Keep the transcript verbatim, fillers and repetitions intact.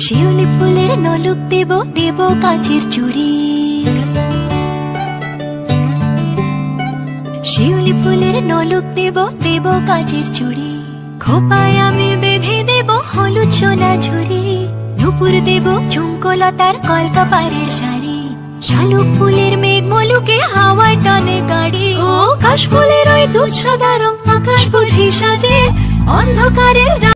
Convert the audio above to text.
শিউলি ফুলের নলুক দেব দেব কাচের চুড়ি, শিউলি ফুলের নলুক দেব দেব কাচের চুড়ি। খোপায় আমি বেঁধে দেব হলুদ সোনা ঝুড়ি, নুপুর দেব ঝুমকোলতার কলকাপাড়ের শাড়ি। শালুক ফুলের মেঘ মলুকে হাওয়ায় টানে গাড়ি, ও কাশ ফুলের ওই দুধ সাদা রং আকাশ বুঝি সাজে অন্ধকারের